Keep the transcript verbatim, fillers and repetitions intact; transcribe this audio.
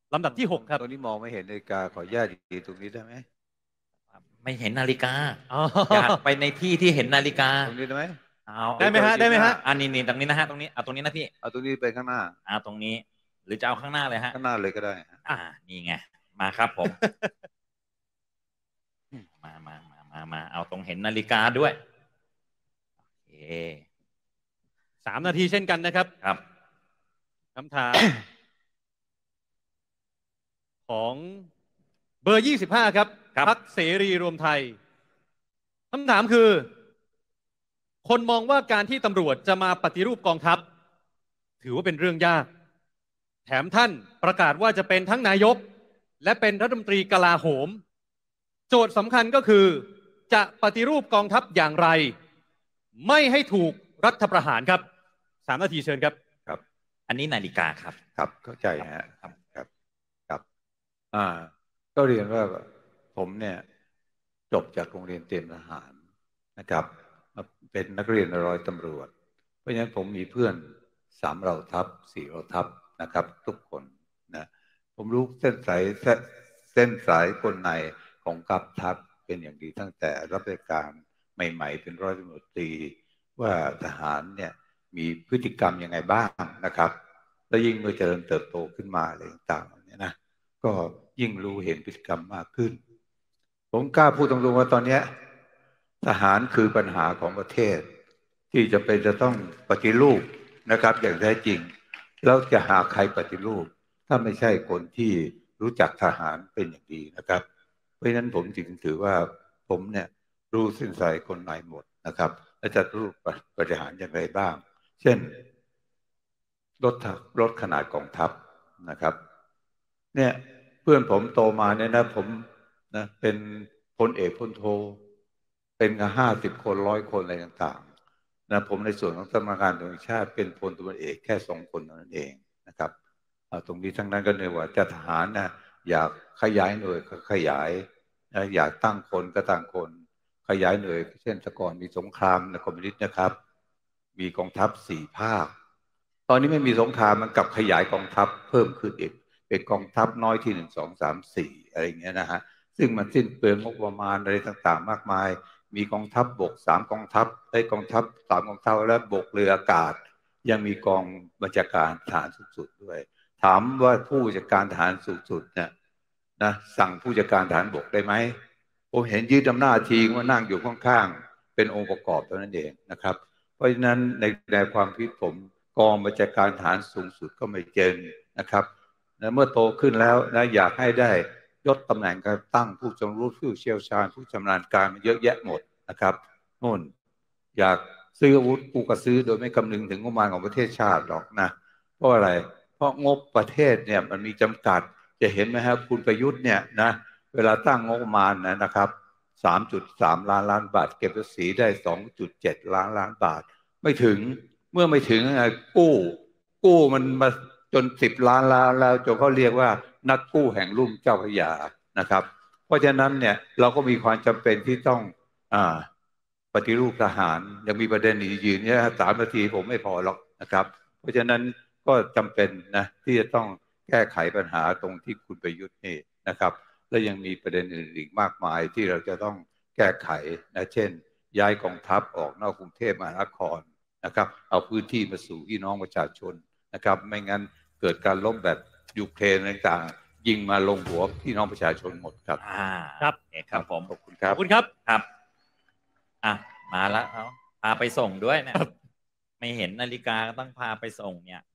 ลำดับที่หกครับตรงนี้มองไม่เห็นนาฬิกาขออนุญาตดีตรงนี้ได้ไหมไม่เห็นนาฬิกาอ๋ออยากไปในที่ที่เห็นนาฬิกาตรงนี้ได้ไหมเอาได้ไหมฮะได้ไหมฮะอันนี้นี่ตรงนี้นะฮะตรงนี้เอาตรงนี้นะพี่เอาตรงนี้ไปข้างหน้าเอาตรงนี้หรือจะเอาข้างหน้าเลยฮะข้างหน้าเลยก็ได้อ่านี่ไงมาครับผมมามามามามาเอาตรงเห็นนาฬิกาด้วยโอเคสามนาทีเช่นกันนะครับครับคำถาม ของเบอร์ยี่สิบห้าครับพรรคเสรีรวมไทยคำถามคือ คนมองว่าการที่ตำรวจจะมาปฏิรูปกองทัพถือว่าเป็นเรื่องยากแถมท่านประกาศว่าจะเป็นทั้งนายกและเป็นรัฐมนตรีกลาโหมโจทย์สำคัญก็คือจะปฏิรูปกองทัพอย่างไรไม่ให้ถูกรัฐประหารครับสามนาทีเชิญครับครับอันนี้นาฬิกาครับครับเข้าใจฮะครับครับครับอ่าก็เรียนว่าผมเนี่ยจบจากโรงเรียนเตรียมทหารนะครับเป็นนักเรียนร้อยตำรวจเพราะฉะนั้นผมมีเพื่อนสามเหล่าทัพสี่เหล่าทัพนะครับทุกคนนะผมรู้เส้นสายเส้นสายกลในของกองทัพเป็นอย่างดีตั้งแต่รับราชการใหม่ๆเป็นร้อยตำรวจตรีว่าทหารเนี่ยมีพฤติกรรมยังไงบ้างนะครับแล้วยิ่งเมื่อเจริญเติบโตขึ้นมาอะไรต่างๆเนี่ยนะก็ยิ่งรู้เห็นพฤติกรรมมากขึ้นผมกล้าพูดตรงๆว่าตอนนี้ทหารคือปัญหาของประเทศที่จะเป็นจะต้องปฏิรูปนะครับอย่างแท้จริงแล้วจะหาใครปฏิรูปถ้าไม่ใช่คนที่รู้จักทหารเป็นอย่างดีนะครับเพราะฉะนั้นผมจึงถือว่าผมเนี่ยรู้เส้นสายคนในหมดนะครับและจะรู้บริหารอย่างไรบ้างเช่นลดลดขนาดกองทัพนะครับเนี่ยเพื่อนผมโตมาเนี่ยนะผมนะเป็นพลเอกพลโทเป็นกันห้าสิบคนร้อยคนอะไรต่างๆนะผมในส่วนของสำนักงานตำรวจชาติเป็นพลตำรวจเอกแค่สองคนเท่านั้นเองนะครับตรงนี้ทั้งนั้นก็เนื่องว่าจะทหารนะอยากขยายหน่วยก็ขยายนะอยากตั้งคนก็ตั้งคนขยายหน่วยเช่นแต่ก่อนมีสงครามในคอมมิวนิสต์นะครับมีกองทัพสี่ภาคตอนนี้ไม่มีสงครามมันกลับขยายกองทัพเพิ่มขึ้นอีกเป็นกองทัพน้อยที่หนึ่งสองสามสี่อะไรอย่างเงี้ยนะฮะซึ่งมันสิ้นเปลืองงบประมาณอะไรต่างๆมากมายมีกองทัพบกสามกองทัพได้กองทัพสามกองทัพและบกเรืออากาศยังมีกองบัญชาการทหารสูงสุดด้วยถามว่าผู้จัดการทหารสูงสุดเนี่ยนะสั่งผู้จัดการทหารบกได้ไหมผมเห็นยืดอำนาจทีว่านั่งอยู่ข้างๆเป็นองค์ประกอบเท่านั้นเองนะครับเพราะฉะนั้นในในความคิดผมกองบัญชาการทหารสูงสุดก็ไม่เจนนะครับนะเมื่อโตขึ้นแล้วนะอยากให้ได้ยศตำแหน่งการตั้งผู้จงรู้ผู้เชี่ยวชาญผู้ชำนาญการมันเยอะแยะหมดนะครับโน่นอยากซื้ออาวุธกูก็ซื้อโดยไม่คำนึงถึงงบประมาณของประเทศชาติหรอกนะเพราะอะไรเพราะงบประเทศเนี่ยมันมีจำกัดจะเห็นไหมครับคุณประยุทธ์เนี่ยนะเวลาตั้งงบประมาณนะนะครับสามจุดสามล้านล้านบาทเก็บภาษีได้สองจุดเจ็ดล้านล้านบาทไม่ถึงเมื่อไม่ถึงกู้กู้มันมาจนสิบล้านล้านแล้วจนเขาเรียกว่านักกู้แห่งลุ่มเจ้าพระยานะครับเพราะฉะนั้นเนี่ยเราก็มีความจำเป็นที่ต้องอ่าปฏิรูปทหารยังมีประเด็นอีกยืนเนี่ยสามนาทีผมไม่พอหรอกนะครับเพราะฉะนั้นก็จำเป็นนะที่จะต้องแก้ไขปัญหาตรงที่คุณประยุทธ์นี่นะครับและยังมีประเด็นอื่นอีกมากมายที่เราจะต้องแก้ไขนะเช่นย้ายกองทัพออกนอกกรุงเทพมหานครนะครับเอาพื้นที่มาสู่พี่น้องประชาชนนะครับไม่งั้นเกิดการลบแบบยูเครนต่างๆยิงมาลงหัวพี่น้องประชาชนหมดครับอ่าครับครับผมขอบคุณครับขอบคุณครับครับอ่ะมาแล้วเอาพาไปส่งด้วยเนี่ยไม่เห็นนาฬิกาก็ต้องพาไปส่งเนี่ย